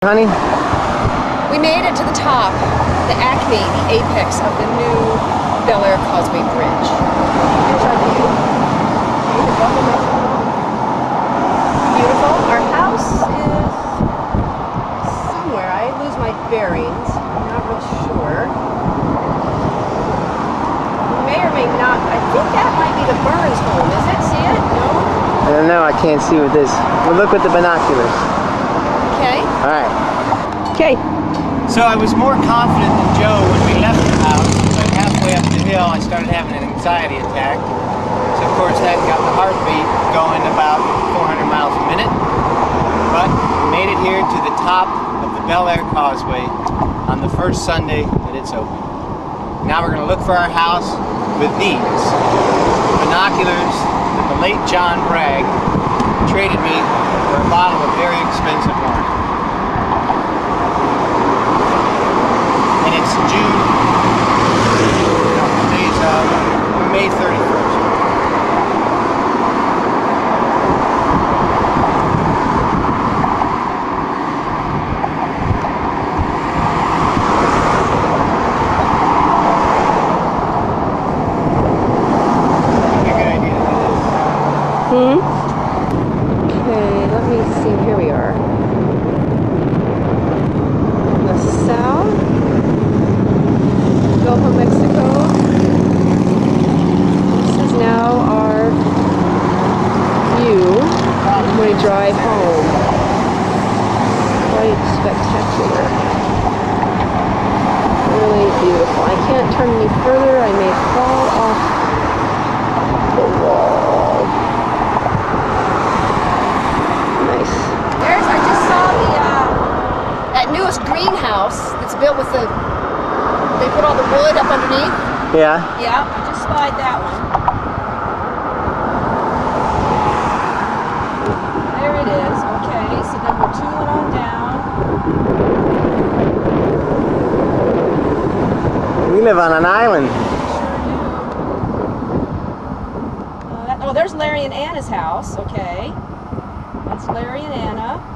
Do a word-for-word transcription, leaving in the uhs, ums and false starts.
Honey? We made it to the top, the acme, the apex of the new Belleair Causeway Bridge. Here's our view. Beautiful. Our house is somewhere. I lose my bearings. I'm not real sure. May or may not. I think that might be the Burns home. Is it? See it? No? I don't know. I can't see with this. We'll look with the binoculars. Okay. All right. Okay. So I was more confident than Joe when we left the house, but halfway up the hill I started having an anxiety attack. So of course that got the heartbeat going about four hundred miles a minute. But we made it here to the top of the Belleair Causeway on the first Sunday that it's open. Now we're going to look for our house with these binoculars that the late John Bragg traded me for a bottle of very expensive wine. And it's June, no, today's uh, May thirty-first. Hmm? Okay, let me see. Here we are. The south, Gulf of Mexico. This is now our view when we drive home. Quite spectacular. Really beautiful. I can't turn any further. I may fall off the wall. There's, I just saw the, uh, that newest greenhouse that's built with the, they put all the wood up underneath. Yeah. Yeah, I just spied that one. There it is. Okay, so then we're tooling on down. We live on an island. Sure do. Uh, that, oh, there's Larry and Anna's house. Okay. That's Larry and Anna.